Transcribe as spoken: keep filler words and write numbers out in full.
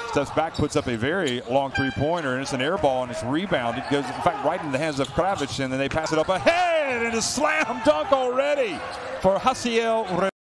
Steps back, puts up a very long three-pointer, and it's an air ball, and it's rebounded. It goes, in fact, right in the hands of Kravitz, and then they pass it up ahead, and a slam dunk already for Hasiel.